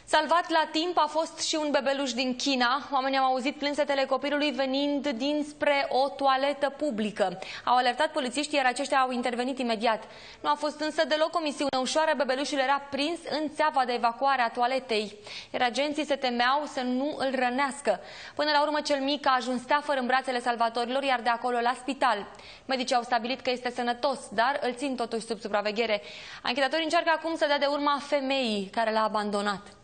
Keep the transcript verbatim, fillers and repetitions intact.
Salvat la timp a fost și un bebeluș din China. Oamenii au auzit plânsetele copilului venind dinspre o toaletă publică. Au alertat polițiștii, iar aceștia au intervenit imediat. Nu a fost însă deloc o misiune ușoară. Bebelușul era prins în țeava de evacuare a toaletei, iar agenții se temeau să nu îl rănească. Până la urmă, cel mic a ajuns teafăr în brațele salvatorilor, iar de acolo la spital. Medicii au stabilit că este sănătos, dar îl țin totuși sub supraveghere. Anchetatorii încearcă acum să dea de urma femeii care l-a abandonat.